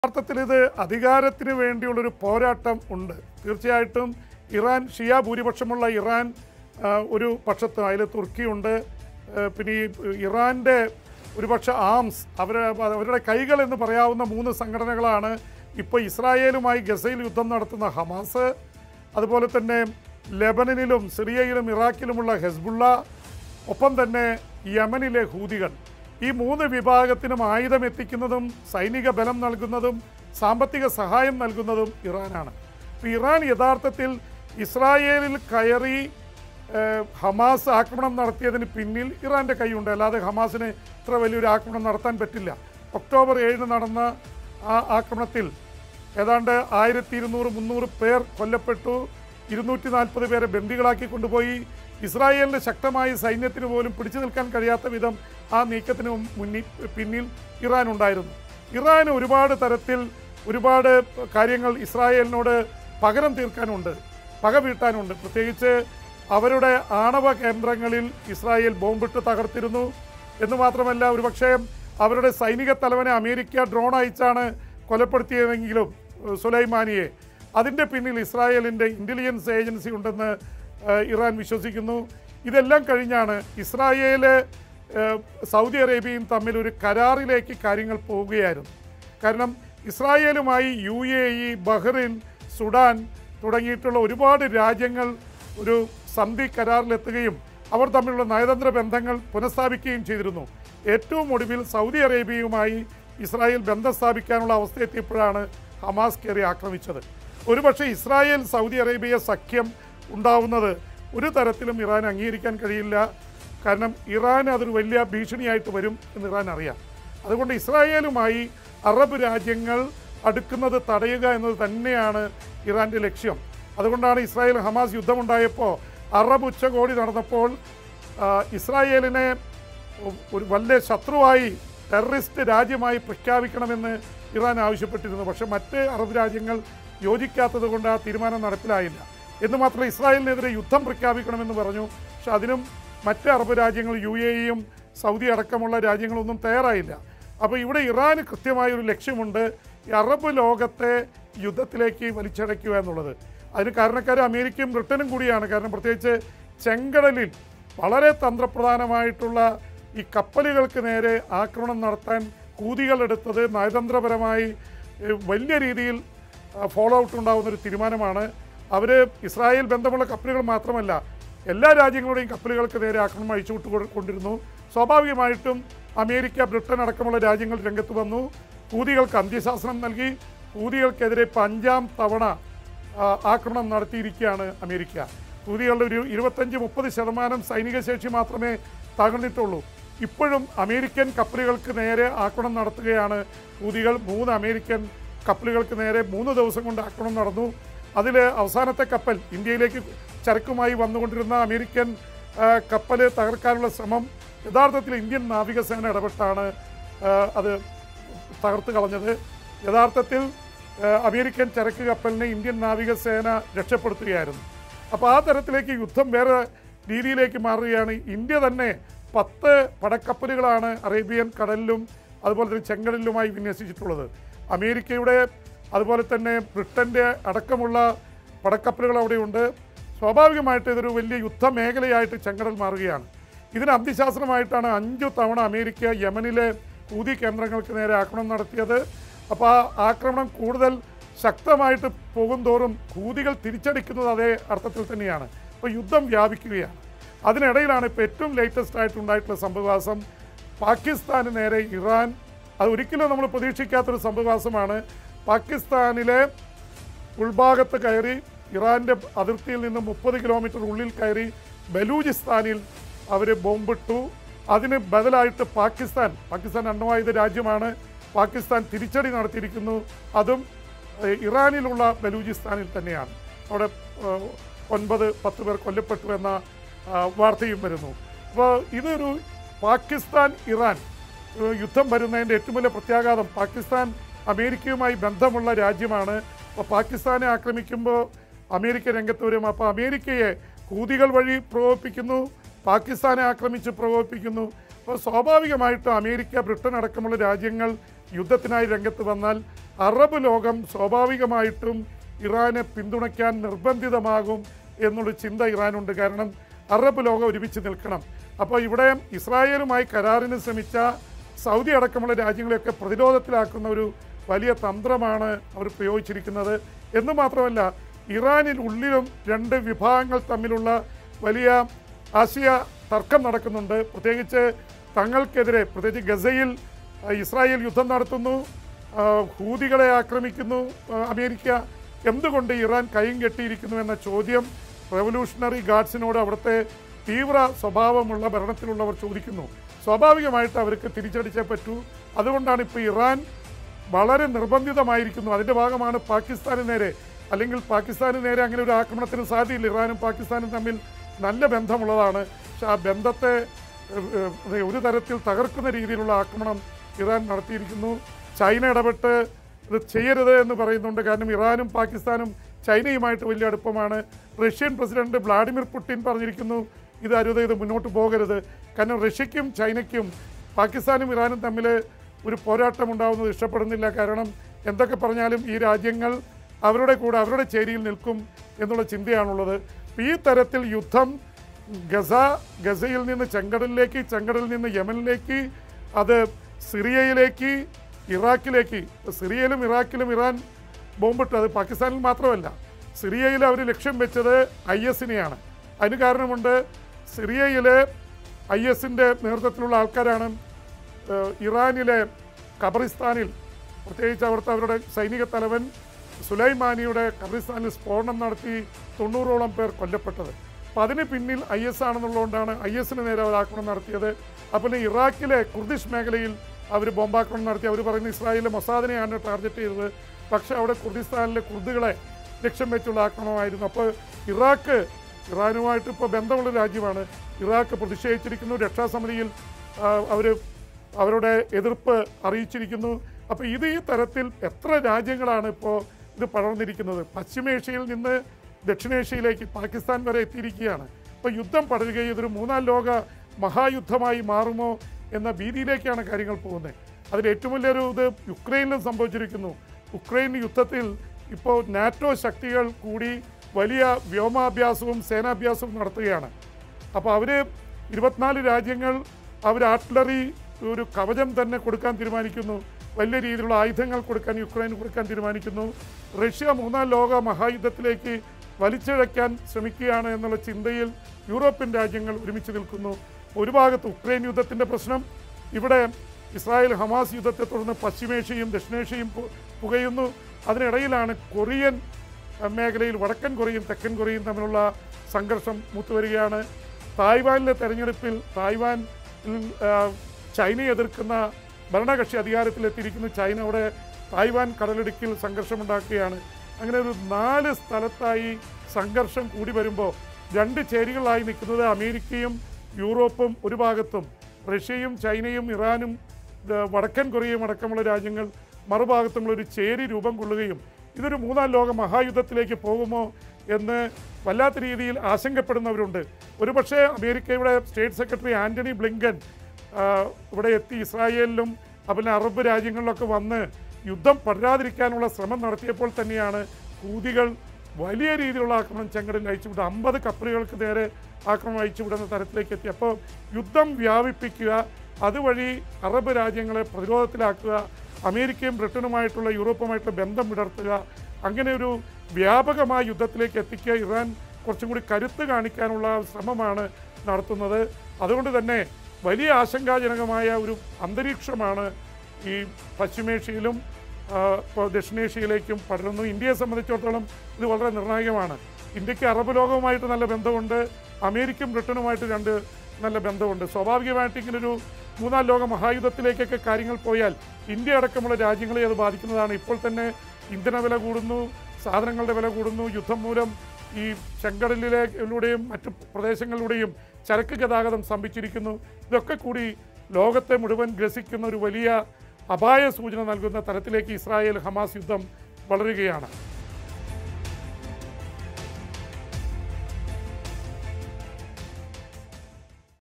യഥാർത്ഥത്തിൽ ഇത് അധികാരത്തിന് വേണ്ടിയുള്ളൊരു പോരാട്ടം ഉണ്ട്. തീർച്ചയായിട്ടും ഇറാൻ ഷിയ ഭൂരിപക്ഷമുള്ള ഇറാൻ ഒരു പക്ഷത്തും അതിൽ തുർക്കിയുണ്ട്. പിന്നെ ഈ ഇറാൻ്റെ ഒരുപക്ഷെ ആംസ് അവരുടെ കൈകൾ എന്ന് പറയാവുന്ന 3 സംഘടനകളാണ് ഇപ്പോൾ ഇസ്രായേലുമായി ഗസയിൽ യുദ്ധം നടത്തുന്ന ഹമാസ്, അതുപോലെ തന്നെ ലെബനനിലും സിറിയയിലും ഇറാഖിലുമുള്ള ഹെസ്ബുള്ള, ഒപ്പം തന്നെ യമനിലെ ഹൂതികൾ. ഈ 3 വിഭാഗത്തിനും ആയുധം എത്തിക്കുന്നതും സൈനിക ബലം നൽകുന്നതും സാമ്പത്തിക സഹായം നൽകുന്നതും ഇറാനാണ്. ഇപ്പോൾ ഇറാൻ യഥാർത്ഥത്തിൽ ഇസ്രായേലിൽ കയറി ഹമാസ് ആക്രമണം നടത്തിയതിന് പിന്നിൽ ഇറാൻ്റെ കൈയുണ്ട്. അല്ലാതെ ഹമാസിന് ഇത്ര വലിയൊരു ആക്രമണം നടത്താൻ പറ്റില്ല. ഒക്ടോബർ 7 നടന്ന ആ ആക്രമണത്തിൽ ഏതാണ്ട് 1200-300 പേർ കൊല്ലപ്പെട്ടു, 240 പേരെ ബന്ദികളാക്കി കൊണ്ടുപോയി. ഇസ്രായേലിൻ്റെ ശക്തമായ സൈന്യത്തിന് പോലും പിടിച്ചു നിൽക്കാൻ കഴിയാത്ത വിധം ആ നീക്കത്തിന് പിന്നിൽ ഇറാൻ ഉണ്ടായിരുന്നു. ഇറാൻ ഒരുപാട് തരത്തിൽ ഒരുപാട് കാര്യങ്ങൾ ഇസ്രായേലിനോട് പകരം തീർക്കാനുണ്ട്, പക വീട്ടാനുണ്ട്. പ്രത്യേകിച്ച് അവരുടെ ആണവ കേന്ദ്രങ്ങളിൽ ഇസ്രായേൽ ബോംബിട്ട് തകർത്തിരുന്നു എന്ന് മാത്രമല്ല, ഒരുപക്ഷെ അവരുടെ സൈനിക തലവനെ അമേരിക്ക ഡ്രോൺ അയച്ചാണ് കൊലപ്പെടുത്തിയതെങ്കിലും സുലൈമാനിയെ, അതിൻ്റെ പിന്നിൽ ഇസ്രായേലിൻ്റെ ഇൻ്റലിജൻസ് ഏജൻസി ഉണ്ടെന്ന് ഇറാൻ വിശ്വസിക്കുന്നു. ഇതെല്ലാം കഴിഞ്ഞാണ് ഇസ്രായേൽ സൗദി അറേബ്യയും തമ്മിൽ ഒരു കരാറിലേക്ക് കാര്യങ്ങൾ പോവുകയായിരുന്നു. കാരണം ഇസ്രായേലുമായി UAE, ബഹ്റിൻ, സുഡാൻ തുടങ്ങിയിട്ടുള്ള ഒരുപാട് രാജ്യങ്ങൾ ഒരു സന്ധി കരാറിലെത്തുകയും അവർ തമ്മിലുള്ള നയതന്ത്ര ബന്ധങ്ങൾ പുനഃസ്ഥാപിക്കുകയും ചെയ്തിരുന്നു. ഏറ്റവും ഒടുവിൽ സൗദി അറേബ്യയുമായി ഇസ്രായേൽ ബന്ധം സ്ഥാപിക്കാനുള്ള അവസ്ഥയെത്തിയപ്പോഴാണ് ഹമാസ് കയറി ആക്രമിച്ചത്. ഒരുപക്ഷെ ഇസ്രായേൽ സൗദി അറേബ്യ സഖ്യം ഉണ്ടാവുന്നത് ഒരു തരത്തിലും ഇറാൻ അംഗീകരിക്കാൻ കഴിയില്ല. കാരണം ഇറാൻ അതൊരു വലിയ ഭീഷണിയായിട്ട് വരും എന്ന് ഇറാൻ അറിയാം. അതുകൊണ്ട് ഇസ്രായേലുമായി അറബ് രാജ്യങ്ങൾ അടുക്കുന്നത് തടയുക എന്നത് തന്നെയാണ് ഇറാൻ്റെ ലക്ഷ്യം. അതുകൊണ്ടാണ് ഇസ്രായേൽ ഹമാസ് യുദ്ധമുണ്ടായപ്പോൾ, അറബ് ഉച്ചകോടി നടന്നപ്പോൾ ഇസ്രായേലിനെ ഒരു വലിയ ശത്രുവായി, ടെററിസ്റ്റ് രാജ്യമായി പ്രഖ്യാപിക്കണമെന്ന് ഇറാൻ ആവശ്യപ്പെട്ടിരുന്നു. പക്ഷേ മറ്റ് അറബ് രാജ്യങ്ങൾ യോജിക്കാത്തത് കൊണ്ട് ആ തീരുമാനം നടപ്പിലായില്ല. എന്ന് മാത്രമല്ല, ഇസ്രായേലിനെതിരെ യുദ്ധം പ്രഖ്യാപിക്കണമെന്ന് പറഞ്ഞു. പക്ഷെ അതിനും മറ്റ് അറബ് രാജ്യങ്ങൾ, UAEയും സൗദി അടക്കമുള്ള രാജ്യങ്ങളൊന്നും തയ്യാറായില്ല. അപ്പോൾ ഇവിടെ ഇറാന് കൃത്യമായൊരു ലക്ഷ്യമുണ്ട്, ഈ അറബ് ലോകത്തെ യുദ്ധത്തിലേക്ക് വലിച്ചടയ്ക്കുക എന്നുള്ളത്. അതിന് കാരണക്കാർ അമേരിക്കയും ബ്രിട്ടനും കൂടിയാണ്. കാരണം പ്രത്യേകിച്ച് ചെങ്കടലിൽ വളരെ തന്ത്രപ്രധാനമായിട്ടുള്ള ഈ കപ്പലുകൾക്ക് നേരെ ആക്രമണം നടത്താൻ ഹൂതികളെടുത്തത് നയതന്ത്രപരമായി വലിയ രീതിയിൽ ഫോളോ ഔട്ട് ഉണ്ടാകുന്നൊരു തീരുമാനമാണ്. അവർ ഇസ്രായേൽ ബന്ധമുള്ള കപ്പലുകൾ മാത്രമല്ല, എല്ലാ രാജ്യങ്ങളുടെയും കപ്പലുകൾക്ക് നേരെ ആക്രമണം അഴിച്ചുവിട്ടുകൊണ്ടിരുന്നു. സ്വാഭാവികമായിട്ടും അമേരിക്ക, ബ്രിട്ടൻ അടക്കമുള്ള രാജ്യങ്ങൾ രംഗത്ത് വന്നു. ഹൂതികൾക്ക് അന്ത്യശാസനം നൽകി. ഹൂതികൾക്കെതിരെ 5ാം തവണ ആക്രമണം നടത്തിയിരിക്കുകയാണ് അമേരിക്ക. ഹൂതികളുടെ ഒരു 25-30% സൈനിക ശേഷി മാത്രമേ തകർന്നിട്ടുള്ളൂ. ഇപ്പോഴും അമേരിക്കൻ കപ്പലുകൾക്ക് നേരെ ആക്രമണം നടത്തുകയാണ് ഹൂതികൾ. 3 അമേരിക്കൻ കപ്പലുകൾക്ക് നേരെ 3 ദിവസം കൊണ്ട് ആക്രമണം നടന്നു. അതിൽ അവസാനത്തെ കപ്പൽ, ഇന്ത്യയിലേക്ക് ചരക്കുമായി വന്നുകൊണ്ടിരുന്ന അമേരിക്കൻ കപ്പൽ തകർക്കാനുള്ള ശ്രമം യഥാർത്ഥത്തിൽ ഇന്ത്യൻ നാവികസേന ഇടപെട്ടാണ് അത് തകർത്ത് കളഞ്ഞത്. യഥാർത്ഥത്തിൽ അമേരിക്കൻ ചരക്ക് കപ്പലിനെ ഇന്ത്യൻ നാവികസേന രക്ഷപ്പെടുത്തുകയായിരുന്നു. അപ്പോൾ ആ തരത്തിലേക്ക് യുദ്ധം വേറെ രീതിയിലേക്ക് മാറുകയാണ്. ഇന്ത്യ തന്നെ 10 പടക്കപ്പലുകളാണ് അറേബ്യൻ കടലിലും അതുപോലെ തന്നെ ചെങ്കടലിലുമായി വിന്യസിച്ചിട്ടുള്ളത്. അമേരിക്കയുടെ അതുപോലെ തന്നെ ബ്രിട്ടൻ്റെ അടക്കമുള്ള പടക്കപ്പലുകൾ അവിടെയുണ്ട്. സ്വാഭാവികമായിട്ട് ഇതൊരു വലിയ യുദ്ധമേഖലയായിട്ട് ചെങ്കടൽ മാറുകയാണ്. ഇതിന് അന്ത്യശാസനമായിട്ടാണ് 5 തവണ അമേരിക്ക യമനിലെ ഹൂതി കേന്ദ്രങ്ങൾക്ക് നേരെ ആക്രമണം നടത്തിയത്. അപ്പോൾ ആ ആക്രമണം കൂടുതൽ ശക്തമായിട്ട് പോകുന്തോറും ഹൂതികൾ തിരിച്ചടിക്കുന്നത് അതേ അർത്ഥത്തിൽ തന്നെയാണ്. അപ്പോൾ യുദ്ധം വ്യാപിക്കുകയാണ്. അതിനിടയിലാണ് ഇപ്പോൾ ഏറ്റവും ലേറ്റസ്റ്റ് ആയിട്ടുണ്ടായിട്ടുള്ള സംഭവവാസം, പാകിസ്ഥാന് നേരെ ഇറാൻ. അത് ഒരിക്കലും നമ്മൾ പ്രതീക്ഷിക്കാത്തൊരു സംഭവവാസമാണ്. പാകിസ്ഥാനിലെ ഉൾഭാഗത്ത് കയറി ഇറാൻ്റെ അതിർത്തിയിൽ നിന്ന് 30 കിലോമീറ്റർ ഉള്ളിൽ കയറി ബലൂചിസ്ഥാനിൽ അവർ ബോംബിട്ടു. അതിന് ബദലായിട്ട് പാകിസ്ഥാൻ അണ്വായുധ രാജ്യമാണ്, പാകിസ്ഥാൻ തിരിച്ചടി നടത്തിയിരിക്കുന്നു. അതും ഇറാനിലുള്ള ബലൂചിസ്ഥാനിൽ തന്നെയാണ്. അവിടെ 9-10 പേർ കൊല്ലപ്പെട്ടു എന്ന വാർത്തയും വരുന്നു. അപ്പോൾ ഇതൊരു പാകിസ്ഥാൻ ഇറാൻ യുദ്ധം വരുന്നതിൻ്റെ ഏറ്റവും വലിയ പ്രത്യാഘാതം, പാകിസ്ഥാൻ അമേരിക്കയുമായി ബന്ധമുള്ള രാജ്യമാണ്. അപ്പോൾ പാകിസ്ഥാനെ ആക്രമിക്കുമ്പോൾ അമേരിക്ക രംഗത്ത് വരും. അപ്പോൾ അമേരിക്കയെ ഹൂതികൾ വഴി പ്രകോപിപ്പിക്കുന്നു, പാകിസ്ഥാനെ ആക്രമിച്ച് പ്രകോപിപ്പിക്കുന്നു. അപ്പോൾ സ്വാഭാവികമായിട്ടും അമേരിക്ക, ബ്രിട്ടൻ അടക്കമുള്ള രാജ്യങ്ങൾ യുദ്ധത്തിനായി രംഗത്ത് വന്നാൽ അറബ് ലോകം സ്വാഭാവികമായിട്ടും ഇറാനെ പിന്തുണയ്ക്കാൻ നിർബന്ധിതമാകും എന്നുള്ള ചിന്ത ഇറാനുണ്ട്. കാരണം അറബ് ലോകം ഒരുമിച്ച് നിൽക്കണം. അപ്പോൾ ഇവിടെ ഇസ്രായേലുമായി കരാറിന് ശ്രമിച്ച സൗദി അടക്കമുള്ള രാജ്യങ്ങളെയൊക്കെ പ്രതിരോധത്തിലാക്കുന്ന ഒരു വലിയ തന്ത്രമാണ് അവർ പ്രയോഗിച്ചിരിക്കുന്നത്. എന്ന് മാത്രമല്ല, ഇറാനിൽ ഉള്ളിലും രണ്ട് വിഭാഗങ്ങൾ തമ്മിലുള്ള വലിയ ആശയ തർക്കം നടക്കുന്നുണ്ട്. പ്രത്യേകിച്ച് തങ്ങൾക്കെതിരെ, പ്രത്യേകിച്ച് ഗസയിൽ ഇസ്രായേൽ യുദ്ധം നടത്തുന്നു, ഹൂതികളെ ആക്രമിക്കുന്നു അമേരിക്ക. എന്തുകൊണ്ട് ഇറാൻ കൈയും കെട്ടിയിരിക്കുന്നു എന്ന ചോദ്യം റവല്യൂഷണറി ഗാർഡ്സിനോട് അവിടുത്തെ തീവ്ര സ്വഭാവമുള്ള ഭരണത്തിലുള്ളവർ ചോദിക്കുന്നു. സ്വാഭാവികമായിട്ട് അവർക്ക് തിരിച്ചടിച്ചേ പറ്റൂ. അതുകൊണ്ടാണ് ഇപ്പോൾ ഇറാൻ വളരെ നിർബന്ധിതമായിരിക്കുന്നു. അതിൻ്റെ ഭാഗമാണ് പാകിസ്ഥാന് നേരെ, അല്ലെങ്കിൽ പാകിസ്ഥാന് നേരെ അങ്ങനെ ഒരു ആക്രമണത്തിന് സാധ്യതയില്ല. ഇറാനും പാകിസ്ഥാനും തമ്മിൽ നല്ല ബന്ധമുള്ളതാണ്. പക്ഷെ ആ ബന്ധത്തെ ഒരു തരത്തിൽ തകർക്കുന്ന രീതിയിലുള്ള ആക്രമണം ഇറാൻ നടത്തിയിരിക്കുന്നു. ചൈന ഇടപെട്ട് ഇത് ചെയ്യരുത് എന്ന് പറയുന്നുണ്ട്. കാരണം ഇറാനും പാകിസ്ഥാനും ചൈനയുമായിട്ട് വലിയ അടുപ്പമാണ്. റഷ്യൻ പ്രസിഡന്റ് വ്ളാഡിമിർ പുടിൻ പറഞ്ഞിരിക്കുന്നു ഇത് അരുത്, ഇത് മുന്നോട്ട് പോകരുത്. കാരണം റഷ്യയ്ക്കും ചൈനയ്ക്കും പാകിസ്ഥാനും ഇറാനും തമ്മിൽ ഒരു പോരാട്ടം ഉണ്ടാകുന്നത് ഇഷ്ടപ്പെടുന്നില്ല. കാരണം എന്തൊക്കെ പറഞ്ഞാലും ഈ രാജ്യങ്ങൾ അവരുടെ കൂടെ, അവരുടെ ചേരിയിൽ നിൽക്കും എന്നുള്ള ചിന്തയാണുള്ളത്. ഈ തരത്തിൽ യുദ്ധം ഗസയിൽ നിന്ന് ചെങ്കടലിലേക്ക്, ചെങ്കടലിൽ നിന്ന് യമനിലേക്ക്, അത് സിറിയയിലേക്ക്, ഇറാഖിലേക്ക്. സിറിയയിലും ഇറാഖിലും ഇറാൻ ബോംബിട്ടു. അത് പാകിസ്ഥാനിൽ മാത്രമല്ല, സിറിയയിൽ അവർ ലക്ഷ്യം വെച്ചത് IS-നെയാണ്. അതിന് കാരണമുണ്ട്. സിറിയയിലെ IS-ൻ്റെ നേതൃത്വത്തിലുള്ള ആൾക്കാരാണ് ഇറാനിലെ ഖബറിസ്ഥാനിൽ, പ്രത്യേകിച്ച് അവിടുത്തെ അവരുടെ സൈനിക തലവൻ സുലൈമാനിയുടെ ഖബറിസ്ഥാനിൽ സ്ഫോടനം നടത്തി 90ഓളം പേർ കൊല്ലപ്പെട്ടത്. അപ്പോൾ അതിന് പിന്നിൽ IS ആണെന്നുള്ളതുകൊണ്ടാണ് IS-ന് നേരെ അവർ ആക്രമണം നടത്തിയത്. അപ്പോൾ ഇറാഖിലെ കുർദിഷ് മേഖലയിൽ അവർ ബോംബാക്രമണം നടത്തി. അവർ പറയുന്ന ഇസ്രായേലിലെ മൊസാദിനെയാണ് ടാർഗറ്റ് ചെയ്തത്. പക്ഷേ അവിടെ കുർദിസ്ഥാനിലെ കുർദുകളെ ലക്ഷ്യം വെച്ചുള്ള ആക്രമണമായിരുന്നു. അപ്പോൾ ഇറാനുമായിട്ട് ഇപ്പോൾ ബന്ധമുള്ള രാജ്യമാണ്. ഇറാഖ് പ്രതിഷേധിച്ചിരിക്കുന്നു. രക്ഷാസമിതിയിൽ അവരുടെ എതിർപ്പ് അറിയിച്ചിരിക്കുന്നു. അപ്പോൾ ഈ തരത്തിൽ എത്ര രാജ്യങ്ങളാണ് ഇപ്പോൾ ഇത് പടർന്നിരിക്കുന്നത്. പശ്ചിമേഷ്യയിൽ നിന്ന് ദക്ഷിണേഷ്യയിലേക്ക് പാകിസ്ഥാൻ വരെ എത്തിയിരിക്കുകയാണ്. ഇപ്പോൾ യുദ്ധം പടരുകയും ഇതൊരു മൂന്നാം ലോക മഹായുദ്ധമായി മാറുമോ എന്ന ഭീതിയിലേക്കാണ് കാര്യങ്ങൾ പോകുന്നത്. അതിൽ ഏറ്റവും വലിയൊരു ഇത് യുക്രൈനിലും സംഭവിച്ചിരിക്കുന്നു. യുക്രൈൻ യുദ്ധത്തിൽ ഇപ്പോൾ നാറ്റോ ശക്തികൾ കൂടി വലിയ വ്യോമാഭ്യാസവും സേനാഭ്യാസവും നടത്തുകയാണ്. അപ്പോൾ അവർ 24 രാജ്യങ്ങൾ അവർ ആർട്ടിലറി ഒരു കവചം തന്നെ കൊടുക്കാൻ തീരുമാനിക്കുന്നു. വലിയ രീതിയിലുള്ള ആയുധങ്ങൾ കൊടുക്കാൻ യുക്രൈന് കൊടുക്കാൻ തീരുമാനിക്കുന്നു. റഷ്യ മൂന്നാം ലോക മഹായുദ്ധത്തിലേക്ക് വലിച്ചിഴയ്ക്കാൻ ശ്രമിക്കുകയാണ് എന്നുള്ള ചിന്തയിൽ യൂറോപ്യൻ രാജ്യങ്ങൾ ഒരുമിച്ച് നിൽക്കുന്നു. ഒരു ഭാഗത്ത് ഉക്രൈൻ യുദ്ധത്തിൻ്റെ പ്രശ്നം, ഇവിടെ ഇസ്രായേൽ ഹമാസ് യുദ്ധത്തെ തുടർന്ന് പശ്ചിമേഷ്യയും ദക്ഷിണേഷ്യയും പുകയുന്നു. അതിനിടയിലാണ് കൊറിയൻ മേഖലയിൽ വടക്കൻ കൊറിയയും തെക്കൻ കൊറിയയും തമ്മിലുള്ള സംഘർഷം മൂത്തുവരികയാണ്. തായ്വാനിലെ തെരഞ്ഞെടുപ്പിൽ ചൈനയെ എതിർക്കുന്ന ഭരണകക്ഷി അധികാരത്തിലെത്തിയിരിക്കുന്നു. ചൈന അവിടെ തായ്വാൻ കടലിടുക്കിൽ സംഘർഷമുണ്ടാക്കുകയാണ്. അങ്ങനെ ഒരു 4 സ്ഥലത്തായി സംഘർഷം കൂടി വരുമ്പോൾ 2 ചേരികളായി നിൽക്കുന്നത് അമേരിക്കയും യൂറോപ്പും ഒരു ഭാഗത്തും, റഷ്യയും ചൈനയും ഇറാനും വടക്കൻ കൊറിയയും അടക്കമുള്ള രാജ്യങ്ങൾ മറുഭാഗത്തുമുള്ള ഒരു ചേരി രൂപം കൊള്ളുകയും ഇതൊരു മൂന്നാം ലോക മഹായുദ്ധത്തിലേക്ക് പോകുമോ എന്ന് വല്ലാത്ത രീതിയിൽ ആശങ്കപ്പെടുന്നവരുണ്ട്. ഒരുപക്ഷെ അമേരിക്കയുടെ സ്റ്റേറ്റ് സെക്രട്ടറി ആൻ്റണി ബ്ലിങ്കൻ ഇവിടെ എത്തി ഇസ്രായേലിലും അതുപോലെ അറബ് രാജ്യങ്ങളിലൊക്കെ വന്ന് യുദ്ധം പടരാതിരിക്കാനുള്ള ശ്രമം നടത്തിയപ്പോൾ തന്നെയാണ് ഹൂതികൾ വലിയ രീതിയിലുള്ള ആക്രമണം ചെങ്കടലിൽ അയച്ചുവിടുക, 50 കപ്പലുകൾക്ക് നേരെ ആക്രമണം അയച്ചുവിടുന്ന തരത്തിലേക്ക് എത്തി. അപ്പോൾ യുദ്ധം വ്യാപിപ്പിക്കുക, അതുവഴി അറബ് രാജ്യങ്ങളെ പ്രതിരോധത്തിലാക്കുക, അമേരിക്കയും ബ്രിട്ടനുമായിട്ടുള്ള യൂറോപ്പുമായിട്ടുള്ള ബന്ധം വിടർത്തുക, അങ്ങനെ ഒരു വ്യാപകമായ യുദ്ധത്തിലേക്ക് എത്തിക്കുക. ഇറാൻ കുറച്ചും കൂടി കരുത്ത് കാണിക്കാനുള്ള ശ്രമമാണ് നടത്തുന്നത്. അതുകൊണ്ട് തന്നെ വലിയ ആശങ്കാജനകമായ ഒരു അന്തരീക്ഷമാണ് ഈ പശ്ചിമേഷ്യയിലും ദക്ഷിണേഷ്യയിലേക്കും പടരുന്നു. ഇന്ത്യയെ സംബന്ധിച്ചിടത്തോളം ഇത് വളരെ നിർണായകമാണ്. ഇന്ത്യക്ക് അറബ് ലോകവുമായിട്ട് നല്ല ബന്ധമുണ്ട്, അമേരിക്കയും ബ്രിട്ടനുമായിട്ട് 2 നല്ല ബന്ധമുണ്ട്. സ്വാഭാവികമായിട്ട് ഇങ്ങനൊരു മൂന്നാം ലോക മഹായുദ്ധത്തിലേക്കൊക്കെ കാര്യങ്ങൾ പോയാൽ ഇന്ത്യ അടക്കമുള്ള രാജ്യങ്ങളെ അത് ബാധിക്കുന്നതാണ്. ഇപ്പോൾ തന്നെ ഇന്ധന വില കൂടുന്നു, സാധനങ്ങളുടെ വില കൂടുന്നു. യുദ്ധം മൂലം ഈ ചെങ്കടലിലൂടെയും മറ്റു പ്രദേശങ്ങളിലൂടെയും ചരക്ക് ഗതാഗതം സ്തംഭിച്ചിരിക്കുന്നു. ഇതൊക്കെ കൂടി ലോകത്തെ മുഴുവൻ ഗ്രസിക്കുന്ന ഒരു വലിയ അപായ സൂചന നൽകുന്ന തരത്തിലേക്ക് ഇസ്രായേൽ ഹമാസ് യുദ്ധം വളരുകയാണ്.